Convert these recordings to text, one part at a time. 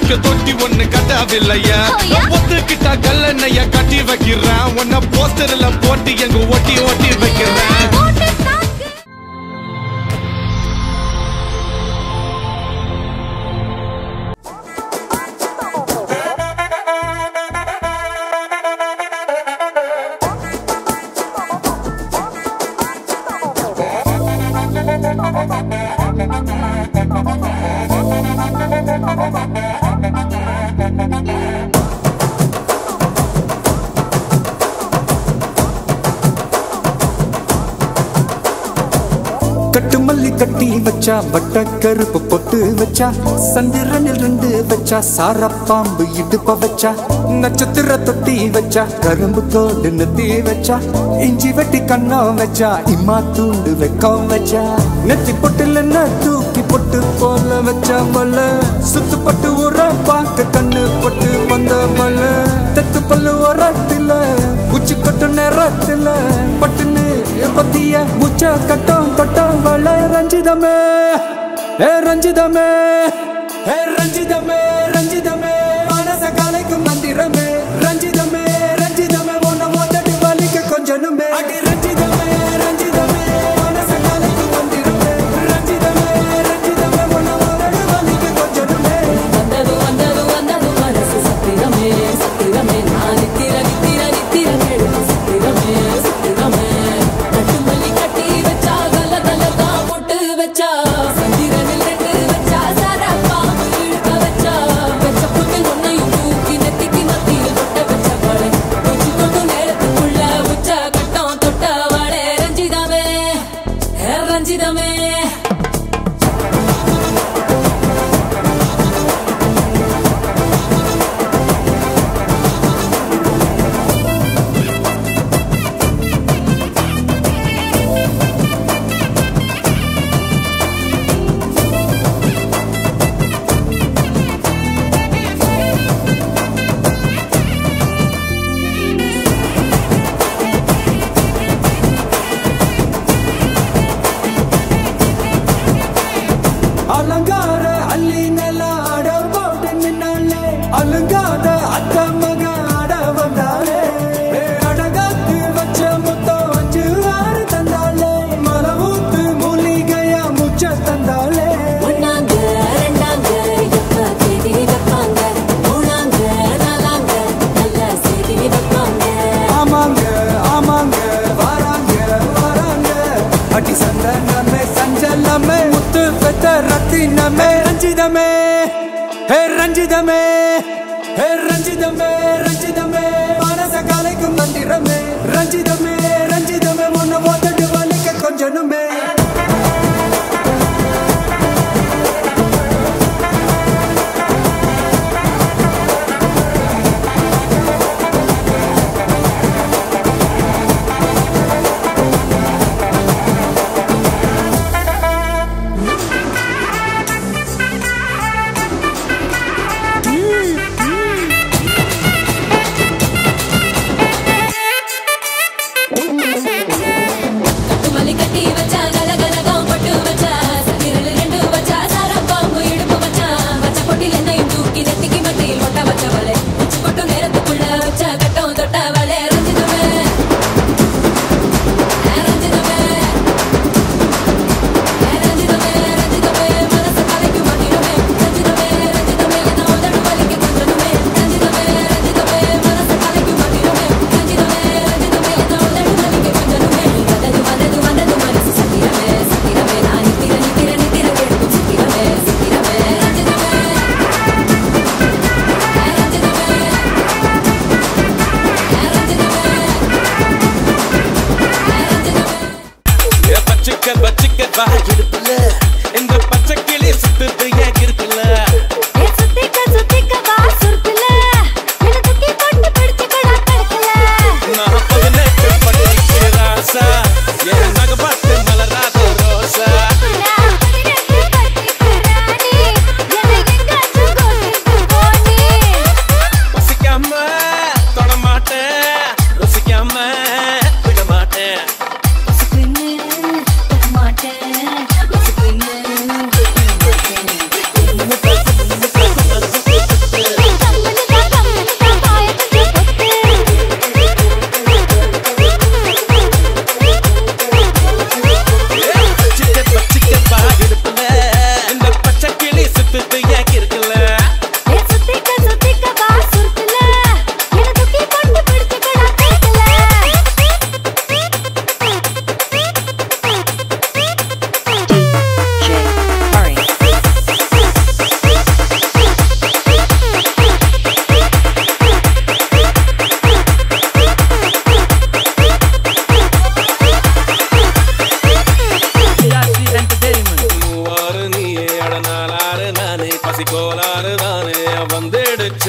இங்க தொட்டி ஒண்ணு கட்டவில்லையா ஒத்துக்கிட்டா கல்லணைய கட்டி வைக்கிறேன் உன்ன போஸ்டர்ல போட்டு எங்க ஒட்டி ஒட்டி வைக்கிறேன் கட்டு மல்லி கட்டி வச்சா வட்ட கருப்பு பொட்டு வச்சா சந்திரனில் 2 வச்சா சார பாம்பு இடுப்ப வச்சா நட்சத்திர தொட்டி வச்சா கரும்பு தோடு நெத்தி வச்சா இஞ்சி வெட்டி கண்ணம் வச்சா இம்மா தூண்டு வெக்கம் வச்சா நெத்தி பொட்டுல தூக்கி பொட்டு போல வச்சா மல சுத்து பட்டு உர பாக்க கண்ணு பொட்டு வந்த மல தத்து பல்லு உரத்துல உச்சி கொட்டு நேரத்துல பட்டுன்னு பத்திய முச்ச கட்டம் கட்டம் வள ரஞ்சிதமே ரஞ்சிதமே ரஞ்சிதமே ரஞ்சிதமே மனச கலைக்கும் மந்திரமே ரஞ்சிதமே ரஞ்சிதமே ஒன்ன ஓட்டடி வலிக்க கொஞ்சனுமே அடி ரஞ்சிதமே ரஞ்சிதமே மனச கலைக்கும் மந்திரமே ரஞ்சிதமே ரஞ்சிதமே ஒன்ன ஓட்டடி வலிக்க கொஞ்சனுமே வந்தது வந்தது வந்தது மனசு சத்திரமே சத்திரமே நான் நித்திர நித்திர நித்திர கேடு சத்திரமே சத்திரமே கட்டு மல்லி கட்டி வச்சா கல்ல கல்ல தான் போட்டு வச்சா சந்திரனில் 2 வச்சா சாரா பாம்பு இழுக்க வச்சா வச்ச புட்டில் ஒன்னையும் தூக்கி நெத்திக்கு மத்தியில் தொட்ட வச்ச வாழை வச்சு கொண்டு நேரத்துக்குள்ள உச்ச கட்டம் தொட்ட வாழை ரஞ்சிதமே ரஞ்சிதமே அலங்கார அள்ளி நில ஆட போட்டு நின்னாலே அலங்காத அத்த மக ஆட வந்தாலே அடகாத்து வச்ச முத்தம் 5 6 தந்தாலே மலவூத்து மூலிகையா முச்ச தந்தாலே ஒன்னாங்க ரெண்டாங்க எப்ப தேதி வைப்பாங்க மூணாங்க நாலாங்க நல்ல செய்தி வைப்பாங்க ஆமாங்க ஆமாங்க வராங்க வராங்க அடி சந்தனமே சஞ்சலமே முத்து பெத்த ரத்தினமே ரஞ்சிதமே ரஞ்சிதமே ரஞ்சிதமே ரஞ்சிதமே மனச கலைக்கும் மந்திரமே ரஞ்சிதமே ரஞ்சிதமே ஒன்ன ஓட்டடி வலிக்க கொஞ்சனுமே வந்துடுச்ச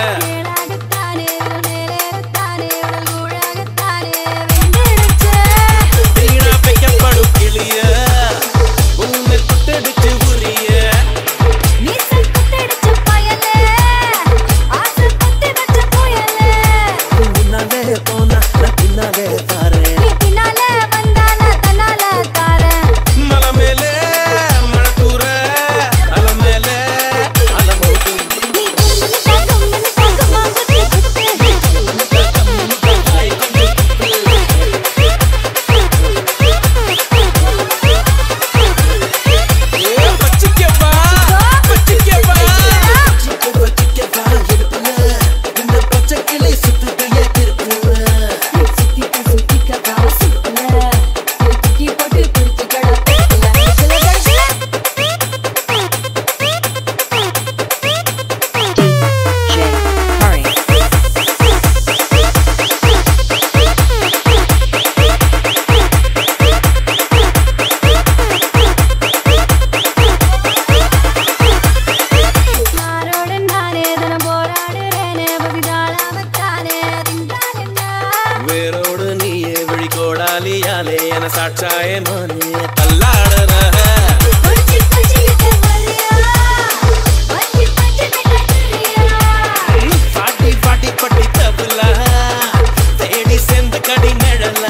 வீணா வைக்கப்படும் கிளிய உன்னை குத்தடிச்சு உரிய சாட்சாயே மானே தள்ளாடுற பாட்டி பாட்டி பட்டி தபுல தேடி சேர்ந்த கடி நிழல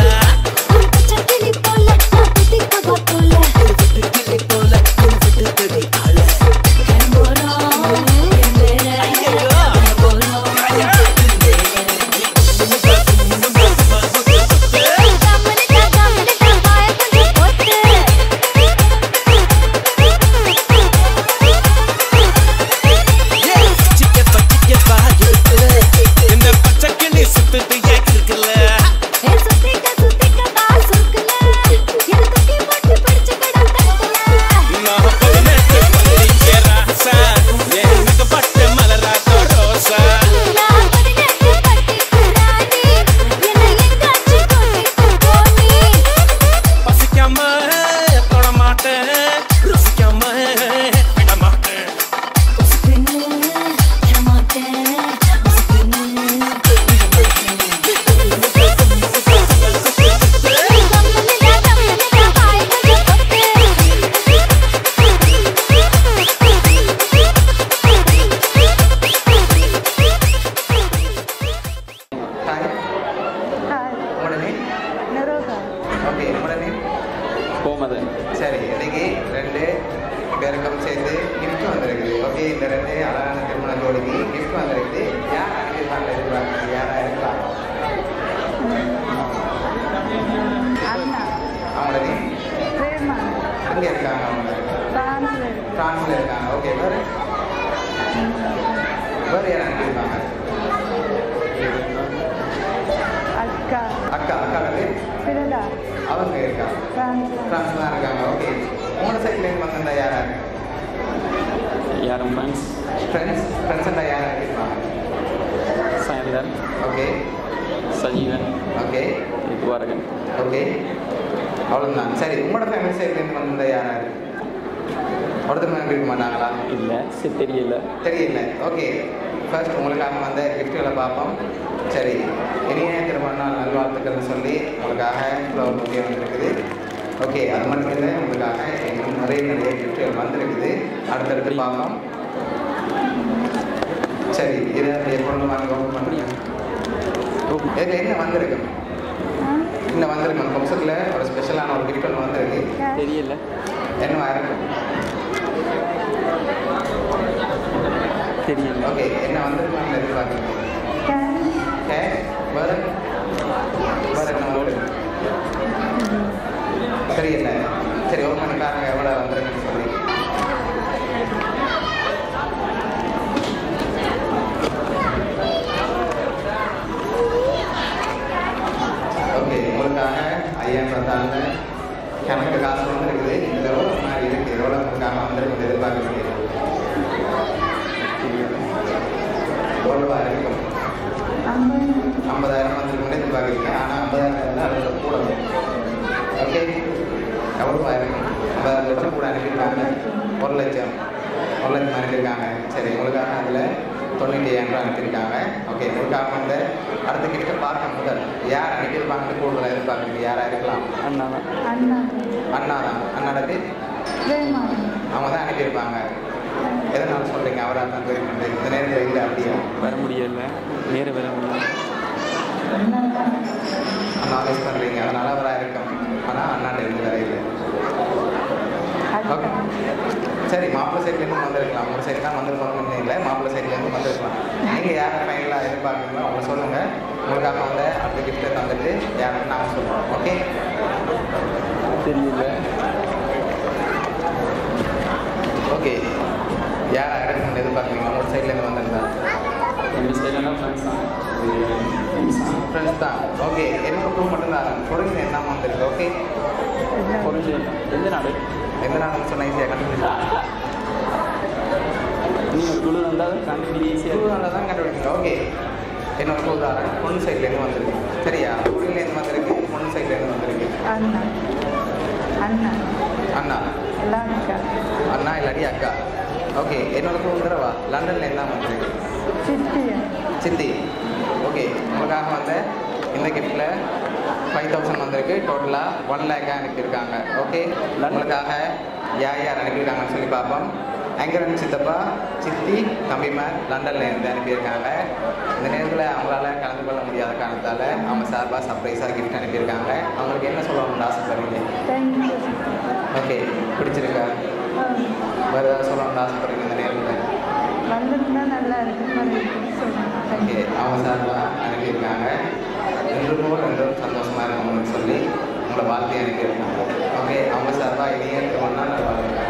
சரி இன்னைக்கு 2 பேருக்கும் சேர்ந்து கிஃப்ட் வந்திருக்குது. ஓகே இந்த 2 அழகான திருமண ஜோடிக்கு கிஃப்ட் வந்திருக்குது. யார் அனுப்பியிருக்காங்க எதிர்பார்க்குறது யாராக இருக்கலாம்? அவங்களது அங்கே இருக்காங்க, அவங்க ஃப்ரான்ஸில் இருக்காங்க. ஓகே வேறு வேறு யார் அனுப்பியிருக்காங்க? அக்கா அக்காவுக்கு அவங்க இருக்காங்க, ஃப்ரான்ஸ் தான் இருக்காங்க. ஓகே மூணு சைட்லேருந்து வந்திருந்தா யாரா யாரும் ஃப்ரெண்ட்ஸ்ண்டா யாரா இருப்பாங்க? சாயந்தர், ஓகே சஜீவன், ஓகே இதுவாரகன். ஓகே அவ்வளோதான். சரி உங்களோட ஃபேமிலி சைட்லேருந்து வந்திருந்தா யாரா இருக்கு? ஒருத்தர் இருக்க மாட்டாங்களா? இல்லை சரி தெரியல. ஓகே ஃபர்ஸ்ட் உங்களுக்காக வந்த கிஃப்ட்டுகளை பார்ப்போம். சரி இனிய திருமண நாள் நல்வாழ்த்துக்கள்னு சொல்லி உங்களுக்காக ஃப்ளவர் புக்கே வந்துருக்குது. ஓகே அது மட்டும் இல்லை, உங்களுக்காக இன்னும் நிறைய கிஃப்ட்டுகள் வந்திருக்குது. அடுத்தடுத்து பார்ப்போம். சரி இதை எப்பொழுது வாங்க ஓப்பன் பண்ணுறீங்க? இதில் என்ன வந்திருக்கு? இன்னும் வந்திருக்கு நம்ம பம்சத்தில் ஒரு ஸ்பெஷலான ஒரு கிஃப்ட் ஒன்று வந்திருக்கு. தெரியல என்னவா இருக்கும்? தெரியல. ஓகே என்ன வந்திருக்காங்க எதிர்பார்க்குறீங்க? வேறு என்ன வந்திருக்கு? தெரியல. சரி ஒரு மணிக்காரங்க எவ்வளோ வந்திருக்குன்னு சொல்லி ஓகே உங்களுக்காக 5000 கணக்கு காசு வந்துருக்குது. இந்த எவ்வளோ மாதிரி இருக்குது, எவ்வளோ உங்களுக்காக வந்திருக்கு எதிர்பார்க்குறீங்க? எவ்வளோவா இருக்கும்? 50,000 வந்துருக்குன்னு எதிர்பார்க்குறீங்க. ஆனால் 50,000 அதில் கூட ஓகே எவ்வளோவா இருக்கும்? 50 லட்சம் கூட அனுப்பியிருக்காங்க. 1 லட்சம் அனுப்பியிருக்காங்க. சரி உங்களுக்காக அதில் 97 அனுப்பியிருக்காங்க. ஓகே, உங்களுக்காக வந்து அடுத்த கிஃப்ட்டை பார்க்க முதல் யார் அனுப்பியிருப்பாங்கன்னு கூடுதலாக எதிர்பார்க்குறீங்க? யாராக இருக்கலாம்? அண்ணா தான். அண்ணா தான். அண்ணாட பேர் அவங்க தான் அனுப்பியிருப்பாங்க. எதனால சொல்கிறீங்க? அவராக தான் போயிருக்காங்க. இந்த நேரத்தில் இல்லை அப்படியா? வர முடியல, நேர வர முடியல. அண்ணா மிஸ் பண்ணுறீங்க, அதனால் அவராக இருக்கும். ஆனால் அண்ணாண்ட இருந்து வேற இல்லை. ஓகே, சரி, மாப்பிள்ளை சைட்லேருந்து வந்திருக்கலாம். உங்கள் சைடு தான் வந்திருப்பாங்கன்னு இல்லை, மாப்பிள்ளை சைட்லேருந்து வந்திருக்கலாம். நீங்கள் யாரை ஃபைனலாக எதிர்பார்க்குறீங்களோ அவங்க சொல்லுங்கள். உங்களுக்காக வந்து அடுத்த கிஃப்ட்டை தந்துட்டு யாருக்கு நாங்கள் சொல்லுவோம். ஓகே, தெரியல. ஓகே, யாரை எடுக்கணும்னு எதிர்பார்க்குறீங்க? உங்கள் சைட்லேருந்து வந்திருந்தா? எங்கள் சைடெல்லாம் ஃப்ரெண்ட்ஸ் தான். ஃப்ரெண்ட்ஸ் தான். ஓகே, என்னோட ப்ரூவ் மட்டும்தான். பொருள் என்ன வந்துருக்கு? ஓகே, பொறிஞ்சு எந்த நாடு? எந்த நாடுன்னு சொன்னால் ஈஸியாக கண்டுபிடிச்சா நீங்கள் குழு வந்தால் கண்டுபிடி ஈஸியாக நல்லா தான் கண்டுபிடிச்சிங்க. ஓகே, என்னோட உதாரணம் பொண்ணு சைட்லேருந்து வந்திருக்கு. சரியா? குடியிலேருந்து வந்திருக்கு, பொண்ணு சைட்லேருந்து வந்திருக்கு. அண்ணா அண்ணா இல்லாட்டி அக்கா. ஓகே, என்னோட தூங்குறவா லண்டன்லேருந்து தான் வந்திருக்கு. சித்தி. ஓகே, உங்களுக்காக வந்து இந்த கிஃப்டில் 5000 வந்திருக்கு. டோட்டலாக 1 lakh அனுப்பியிருக்காங்க. ஓகே, உங்களுக்காக யார் யார் அனுப்பியிருக்காங்கன்னு சொல்லி பார்ப்போம். அங்கரன் சித்தப்பா, சித்தி, தம்பிமார் லண்டன்லேருந்து அனுப்பியிருக்காங்க. இந்த நேரத்தில் அவங்களால கலந்து கொள்ள முடியாத காரணத்தால் அவங்க சார்பாக சர்ப்ரைஸாக கிஃப்ட் அனுப்பியிருக்காங்க. அவங்களுக்கு என்ன சொல்லணும்னு ஆசைப்படுறீங்க? ஓகே, பிடிச்சிருக்கா? வேறு ஏதாவது சொல்லணும்னு ஆசைப்படுறீங்க இந்த நேரத்தில்? ஓகே, அவங்க சார்பாக அனுப்பியிருக்காங்க. என்றும் சந்தோஷமாக இருக்கணும்னு சொல்லி உங்களை வாழ்த்தி அனுப்பியிருக்காங்க. ஓகே, அவங்க சார்பாக இனியே திருமணம் நல்லா